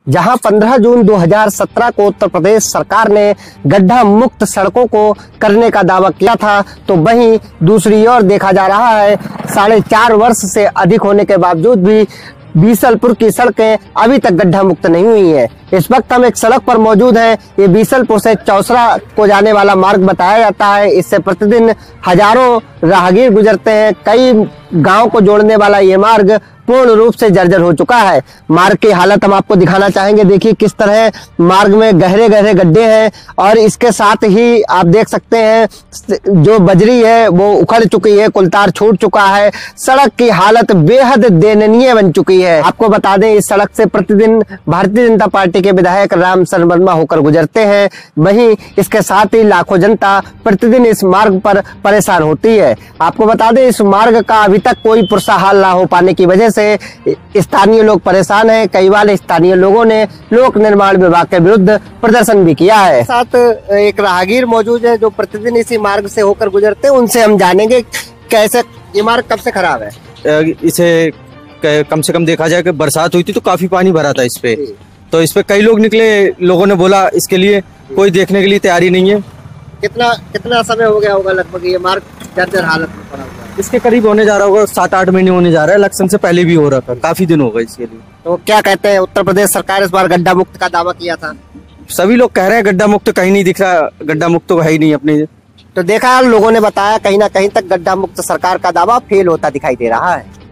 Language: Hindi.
जहां 15 जून 2017 को उत्तर प्रदेश सरकार ने गड्ढा मुक्त सड़कों को करने का दावा किया था, तो वहीं दूसरी ओर देखा जा रहा है 4.5 वर्ष से अधिक होने के बावजूद भी बीसलपुर की सड़कें अभी तक गड्ढा मुक्त नहीं हुई हैं। इस वक्त हम एक सड़क पर मौजूद हैं। ये बीसलपुर से चौसरा को जाने वाला मार्ग बताया जाता है। इससे प्रतिदिन हजारों राहगीर गुजरते हैं। कई गांव को जोड़ने वाला ये मार्ग पूर्ण रूप से जर्जर हो चुका है। मार्ग की हालत हम आपको दिखाना चाहेंगे। देखिए किस तरह मार्ग में गहरे गहरे गड्ढे हैं और इसके साथ ही आप देख सकते हैं जो बजरी है वो उखड़ चुकी है, कुलतार छूट चुका है। सड़क की हालत बेहद दयनीय बन चुकी है। आपको बता दें इस सड़क से प्रतिदिन भारतीय जनता पार्टी के विधायक राम शरण वर्मा होकर गुजरते हैं। वहीं इसके साथ ही लाखों जनता प्रतिदिन इस मार्ग पर परेशान होती है। आपको बता दें इस मार्ग का अभी तक कोई पुरसा हाल ना हो पाने की वजह से स्थानीय लोग परेशान हैं। कई बार स्थानीय लोगों ने लोक निर्माण विभाग के विरुद्ध प्रदर्शन भी किया है। साथ एक राहगीर मौजूद है जो प्रतिदिन इसी मार्ग से होकर गुजरते हैं। उनसे हम जानेंगे कैसे ये मार्ग कब से खराब है। इसे कम से कम देखा जाए कि बरसात हुई थी तो काफी पानी भरा था इस पे, तो इस पे कई लोग निकले। लोगों ने बोला इसके लिए कोई देखने के लिए तैयारी नहीं है। कितना समय हो गया होगा लगभग ये मार्ग जर्जर हालत में पड़ा हुआ है? इसके करीब होने जा रहा होगा, 7-8 महीने होने जा रहा है। इलेक्शन से पहले भी हो रहा था, काफी दिन हो गए इसके लिए। तो क्या कहते हैं उत्तर प्रदेश सरकार इस बार गड्ढा मुक्त का दावा किया था? सभी लोग कह रहे हैं गड्ढा मुक्त कहीं नहीं दिख रहा, गड्ढा मुक्त तो है ही नहीं अपने। तो देखा लोगों ने बताया कहीं ना कहीं तक गड्ढा मुक्त सरकार का दावा फेल होता दिखाई दे रहा है।